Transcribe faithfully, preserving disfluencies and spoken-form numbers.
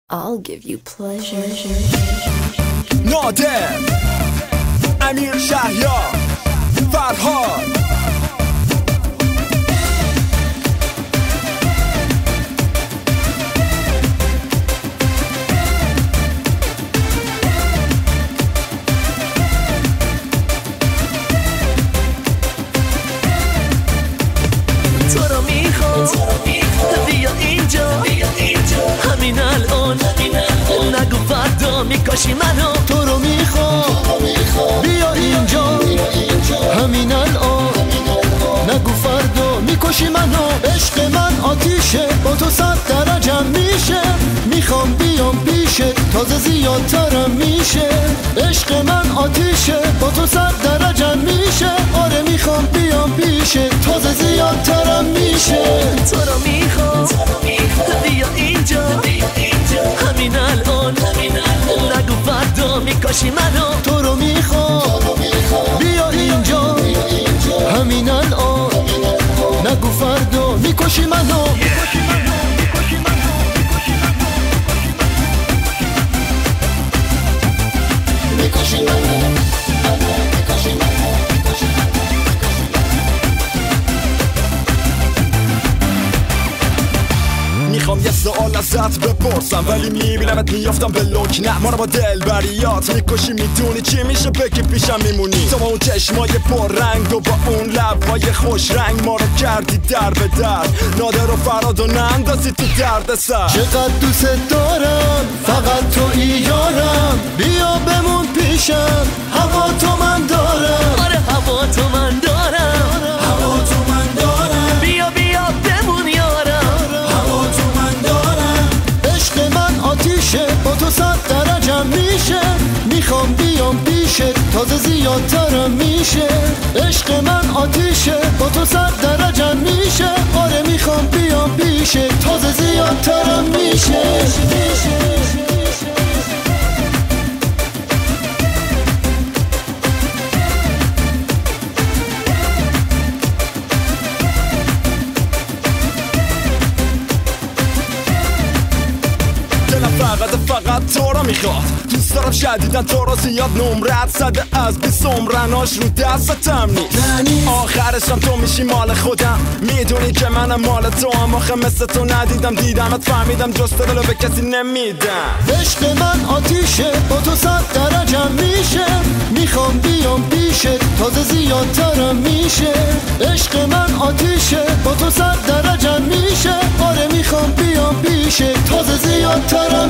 I'll give you pleasure. نادر امیر شهریار فرهاد تو رو میخوام بیا اینجا همین الان نگو فردا میکشی منو تو رو میخوام بیا اینجا همین الان نگو فردا میکشی منو عشق من آتیشه با تو صد درجم میشه میخوام بیام پیشه تازه زیادترم میشه عشق من آتیشه با تو صد درجم میشه آره میخوام بیام پیشه تازه زیادترم میشه تو رو میخوام بیا اینجا همین الان نگو فردا میکشی منو تو رو میخوام بیا اینجا همین الان نگو فردا میکشی منو میکشی منو میخوام یه سوال ازت بپرسم ولی میبینمت میافتم به لکنه ما رو با دل بریات میکشی میدونی چی میشه بگی پیشم میمونی تو با اون چشمای پر رنگ و با اون لبهای خوش رنگ ما رو کردی در به در نادر و فراد و نندازی تو درد سر چقدر دوست دارم فقط تو یارم بیا بمون پیشم هوا تو من دارم آره هوا تو من دارم هوا تو من دارم بیا بیا بمون یارم هوا تو من دارم عشق من آتیشه با تو صد درجم میشه میخوام بیام پیشه تازه زیادترم میشه عشق من آتیشه با تو صد درجم میشه آره میخوام بیام پیشه تازه زیادترم میشه فقط فقط تو رو میخواد دوست دارم شدیدن تو رو زیاد نمرت زده از بیست عمرناش رو دستم نیست آخرشم تو میشی مال خودم میدونی که منم مال تو هم آخه مثل تو ندیدم دیدمت فهمیدم جست دلو به کسی نمیدم عشق من آتیشه با تو صد درجم میشه میخوام بیام پیشه تازه زیادترم میشه عشق من آتیشه با تو صد درجم میشه آره میخوام بیام پیشه تازه زیادترم